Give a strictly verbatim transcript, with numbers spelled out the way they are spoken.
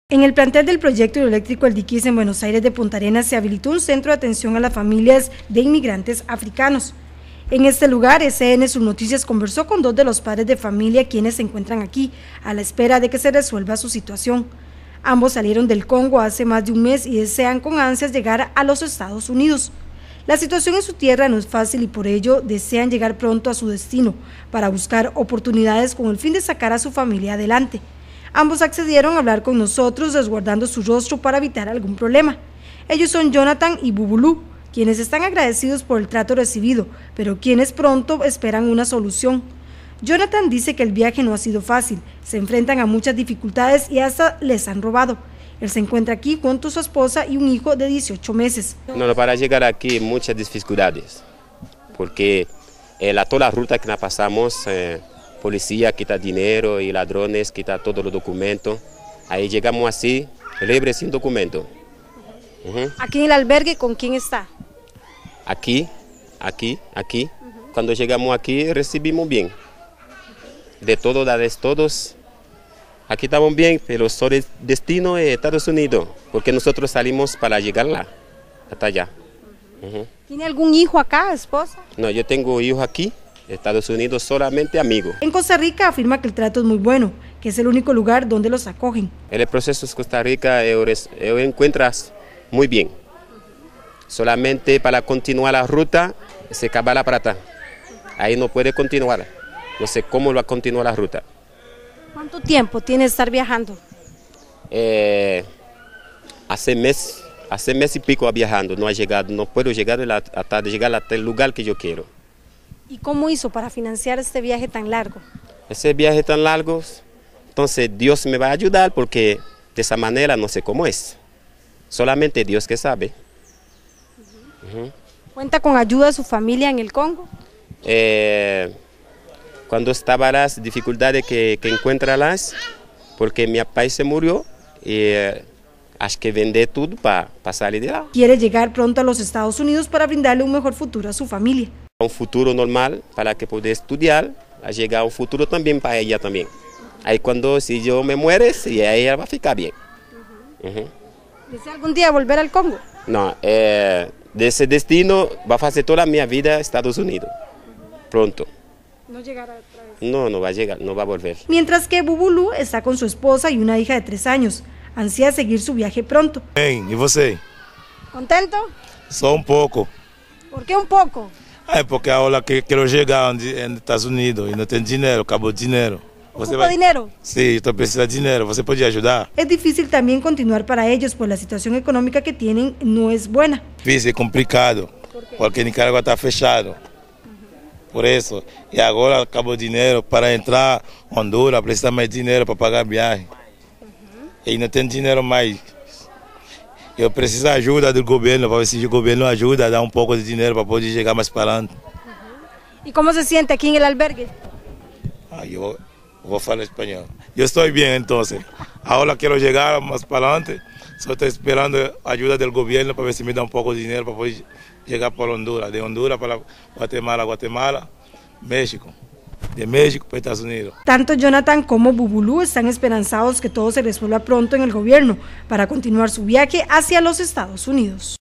En el plantel del proyecto hidroeléctrico El Diquís en Buenos Aires de Punta Arenas se habilitó un centro de atención a las familias de inmigrantes africanos. En este lugar, S N Subnoticias conversó con dos de los padres de familia quienes se encuentran aquí, a la espera de que se resuelva su situación. Ambos salieron del Congo hace más de un mes y desean con ansias llegar a los Estados Unidos. La situación en su tierra no es fácil y por ello desean llegar pronto a su destino para buscar oportunidades con el fin de sacar a su familia adelante. Ambos accedieron a hablar con nosotros resguardando su rostro para evitar algún problema. Ellos son Jonathan y Bubulú, quienes están agradecidos por el trato recibido, pero quienes pronto esperan una solución. Jonathan dice que el viaje no ha sido fácil, se enfrentan a muchas dificultades y hasta les han robado. Él se encuentra aquí junto a su esposa y un hijo de dieciocho meses. No, para llegar aquí muchas dificultades, porque eh, la, toda la ruta que la pasamos, eh, policía quita dinero y ladrones quita todos los documentos. Ahí llegamos así, libre sin documento. Uh-huh. ¿Aquí en el albergue con quién está? Aquí, aquí, aquí. Uh-huh. Cuando llegamos aquí recibimos bien. De todos, de todos. Aquí estamos bien, pero sobre el destino es Estados Unidos, porque nosotros salimos para llegar lá, hasta allá. Uh-huh. ¿Tiene algún hijo acá, esposa? No, yo tengo hijos aquí. Estados Unidos solamente amigos. En Costa Rica afirma que el trato es muy bueno, que es el único lugar donde los acogen. En el proceso de Costa Rica yo, yo encuentras muy bien. Solamente para continuar la ruta se acaba la plata. Ahí no puede continuar. No sé cómo va a continuar la ruta. ¿Cuánto tiempo tiene de estar viajando? Eh, hace mes, hace mes y pico viajando. No ha llegado, no puedo llegar hasta llegar hasta el lugar que yo quiero. ¿Y cómo hizo para financiar este viaje tan largo? Ese viaje tan largo, entonces Dios me va a ayudar porque de esa manera no sé cómo es. Solamente Dios que sabe. Uh-huh. Uh-huh. ¿Cuenta con ayuda de su familia en el Congo? Eh, cuando estaban las dificultades que, que encuentralas, porque mi papá se murió y eh, hay que vender todo para pa salir de lá. Quiere llegar pronto a los Estados Unidos para brindarle un mejor futuro a su familia. Un futuro normal para que pueda estudiar, a llegar a un futuro también para ella también. Ahí cuando si yo me muere, sí, ella va a ficar bien. Uh-huh. Uh-huh. ¿Desea algún día volver al Congo? No, eh, de ese destino va a hacer toda mi vida a Estados Unidos, uh-huh. Pronto. ¿No llegará otra vez? No, no va a llegar, no va a volver. Mientras que Bubulú está con su esposa y una hija de tres años, ansía seguir su viaje pronto. Bem, ¿y você? ¿Contento? Só um pouco. ¿Por qué un poco? É porque ahora que quero chegar onde, nos Estados Unidos e não tenho dinheiro, acabou o dinheiro. Você vai... dinero? Sí, estou precisando de dinero. ¿Você pode ayudar? Es difícil también continuar para ellos, pues la situación económica que tienen no es buena. Difícil, é complicado, ¿Por porque Nicaragua está fechado. Uh-huh. Por eso. E agora acabou o dinheiro para entrar Honduras, precisa mais dinheiro para pagar a viagem. Uh-huh. E não tem dinheiro mais. Eu preciso da ajuda do governo, para ver se o governo ajuda a dar um pouco de dinheiro para poder chegar mais para adelante. Uh-huh. ¿Y cómo se siente aquí en el albergue? Ah, yo voy a hablar español. Yo estoy bien entonces. Ahora quiero llegar más para adelante. Solo estoy esperando ayuda del gobierno para ver si me da un poco de dinero para poder llegar por Honduras. De Honduras para Guatemala, Guatemala, México. De México para Estados Unidos. Tanto Jonathan como Bubulú están esperanzados que todo se resuelva pronto en el gobierno para continuar su viaje hacia los Estados Unidos.